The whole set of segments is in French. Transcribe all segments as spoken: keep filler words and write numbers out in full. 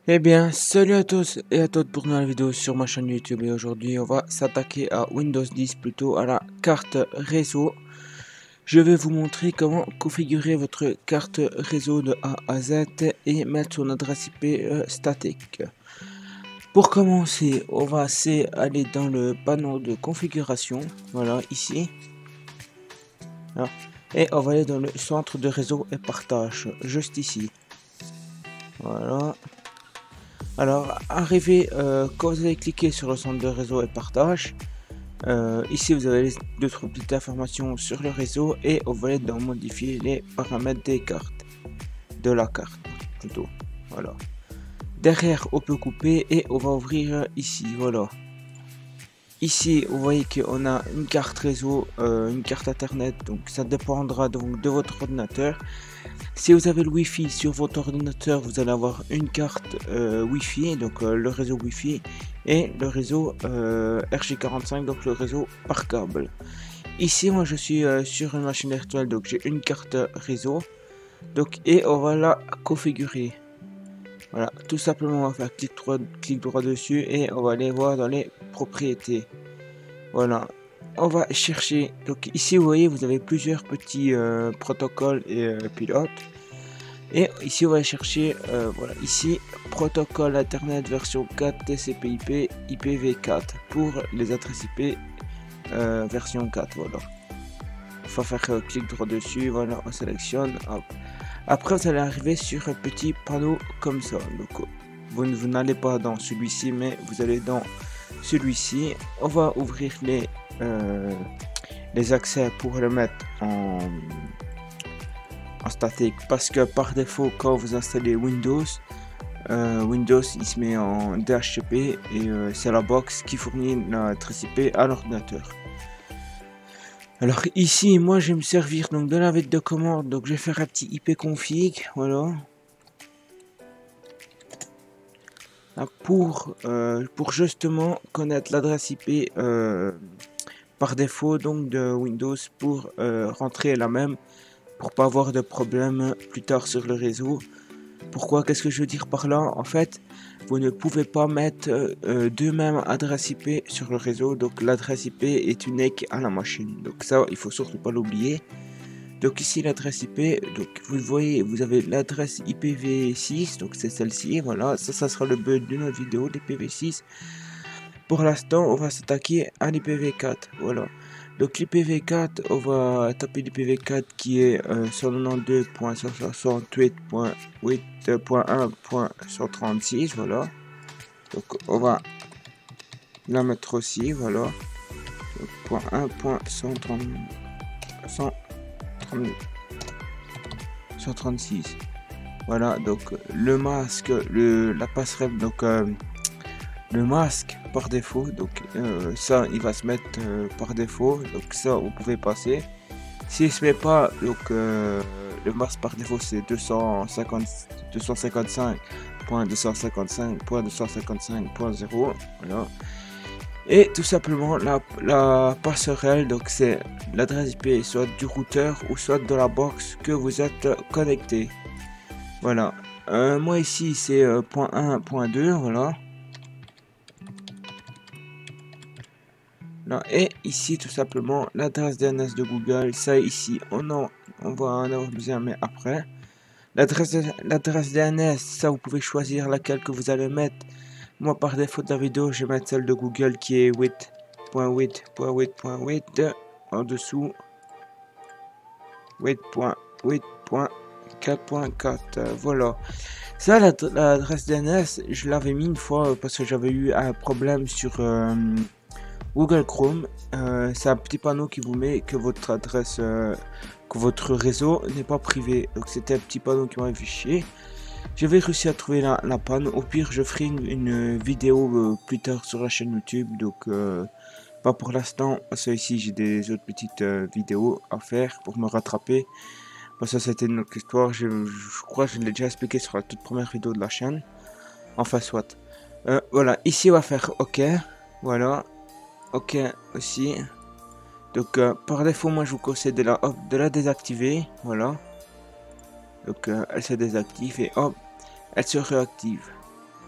Eh bien, salut à tous et à toutes pour une nouvelle vidéo sur ma chaîne YouTube. Et aujourd'hui, on va s'attaquer à Windows dix, plutôt à la carte réseau. Je vais vous montrer comment configurer votre carte réseau de A à Z et mettre son adresse I P euh, statique. Pour commencer, on va aller dans le panneau de configuration, voilà, ici. Là. Et on va aller dans le centre de réseau et partage, juste ici. Voilà. Alors, arrivé, euh, quand vous avez cliqué sur le centre de réseau et partage, euh, ici vous avez d'autres petites informations sur le réseau et on va aller dans modifier les paramètres des cartes, de la carte plutôt. Voilà. Derrière, on peut couper et on va ouvrir ici. Voilà. Ici, vous voyez qu'on a une carte réseau, euh, une carte internet, donc ça dépendra donc de votre ordinateur. Si vous avez le Wi-Fi sur votre ordinateur, vous allez avoir une carte euh, Wi-Fi, donc euh, le réseau Wi-Fi, et le réseau euh, R J quarante-cinq, donc le réseau par câble. Ici, moi, je suis euh, sur une machine virtuelle, donc j'ai une carte réseau, donc et on va la configurer. Voilà, tout simplement, on va faire clic droit, clic droit dessus et on va aller voir dans les propriétés. Voilà, on va chercher. Donc ici, vous voyez, vous avez plusieurs petits euh, protocoles et euh, pilotes. Et ici, on va chercher, euh, voilà, ici, protocole Internet version quatre T C P I P I P v quatre pour les adresses I P euh, version quatre. Voilà, il faut faire euh, clic droit dessus. Voilà, on sélectionne. Hop. Après, vous allez arriver sur un petit panneau comme ça. Donc, vous, vous n'allez pas dans celui-ci, mais vous allez dans celui-ci. On va ouvrir les, euh, les accès pour le mettre en, en statique. Parce que par défaut, quand vous installez Windows, euh, Windows il se met en D H C P et euh, c'est la box qui fournit l'adresse I P à l'ordinateur. Alors ici, moi je vais me servir donc de la V de commande, donc je vais faire un petit I P config, voilà. Là, pour, euh, pour justement connaître l'adresse I P euh, par défaut donc de Windows pour euh, rentrer la même, pour pas avoir de problème plus tard sur le réseau. Pourquoi? Qu'est-ce que je veux dire par là? En fait, vous ne pouvez pas mettre euh, deux mêmes adresses I P sur le réseau. Donc l'adresse I P est unique à la machine. Donc ça, il faut surtout pas l'oublier. Donc ici l'adresse I P, donc vous le voyez, vous avez l'adresse I P v six, donc c'est celle-ci. Voilà, ça, ça sera le but de notre vidéo, l'I P v six. Pour l'instant, on va s'attaquer à l'I P v quatre. Voilà. Donc l'I P v quatre, on va taper l'I P v quatre qui est euh, cent quatre-vingt-douze point cent soixante-huit point huit point un point cent trente-six, voilà. Donc on va la mettre aussi, voilà. Donc, un point cent trente, cent trente, cent trente-six. Voilà, donc le masque, le, la passerelle, donc euh, le masque par défaut, donc euh, ça il va se mettre euh, par défaut, donc ça vous pouvez passer. S'il se met pas, donc euh, le masque par défaut c'est deux cent cinquante-cinq point deux cent cinquante-cinq point deux cent cinquante-cinq point zéro, voilà. Et tout simplement la, la passerelle, donc c'est l'adresse I P soit du routeur ou soit de la box que vous êtes connecté. Voilà, euh, moi ici c'est euh, point un point deux, voilà. Là, et ici tout simplement l'adresse D N S de Google, ça ici on, en, on va en avoir besoin mais après. L'adresse l'adresse D N S, ça vous pouvez choisir laquelle que vous allez mettre. Moi par défaut de la vidéo je vais mettre celle de Google qui est huit point huit point huit point huit en dessous huit point huit point quatre point quatre, euh, voilà. Ça l'adresse D N S je l'avais mis une fois parce que j'avais eu un problème sur euh, Google Chrome. Euh, c'est un petit panneau qui vous met que votre adresse, euh, que votre réseau n'est pas privé. Donc c'était un petit panneau qui m'a affiché. J'avais réussi à trouver la, la panne. Au pire, je ferai une, une vidéo euh, plus tard sur la chaîne YouTube. Donc euh, pas pour l'instant. Parce que ici j'ai des autres petites euh, vidéos à faire pour me rattraper. Parce que ça c'était une autre histoire. Je, je crois que je l'ai déjà expliqué sur la toute première vidéo de la chaîne. Enfin soit. Euh, voilà. Ici on va faire OK. Voilà. OK aussi. Donc euh, par défaut moi je vous conseille de la, hop, de la désactiver. Voilà. Donc euh, elle se désactive et hop, elle se réactive.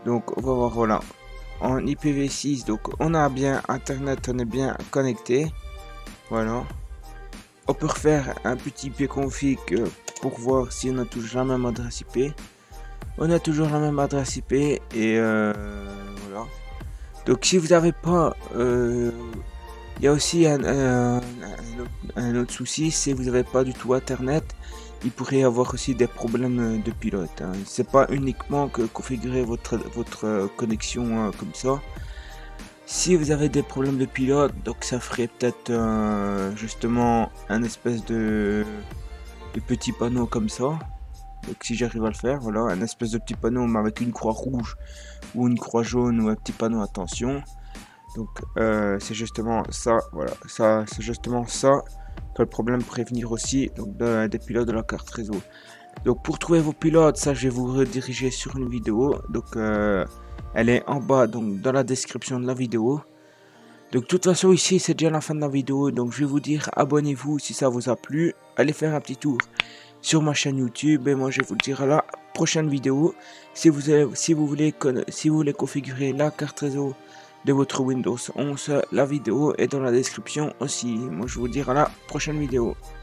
Donc on va voir, voilà, en I P v six, donc on a bien internet, on est bien connecté. Voilà, on peut refaire un petit I P config pour voir si on a toujours la même adresse I P. On a toujours la même adresse I P et euh, voilà. Donc si vous n'avez pas, euh, il y a aussi un, un, un, autre, un autre souci, c'est que vous n'avez pas du tout internet. Il pourrait y avoir aussi des problèmes de pilote. Hein. C'est pas uniquement que configurer votre votre connexion euh, comme ça. Si vous avez des problèmes de pilote, donc ça ferait peut-être euh, justement un espèce de, de petit panneau comme ça. Donc si j'arrive à le faire, voilà, un espèce de petit panneau mais avec une croix rouge ou une croix jaune ou un petit panneau attention. Donc euh, c'est justement ça, voilà, ça c'est justement ça que le problème pourrait venir aussi, donc de, des pilotes de la carte réseau. Donc pour trouver vos pilotes, ça je vais vous rediriger sur une vidéo, donc euh, elle est en bas, donc dans la description de la vidéo. Donc de toute façon ici c'est déjà la fin de la vidéo, donc je vais vous dire abonnez-vous si ça vous a plu, allez faire un petit tour sur ma chaîne YouTube et moi je vais vous dire à la prochaine vidéo. Si vous avez, si vous voulez si vous voulez configurer la carte réseau de votre Windows onze, la vidéo est dans la description aussi. Moi je vais vous dire à la prochaine vidéo.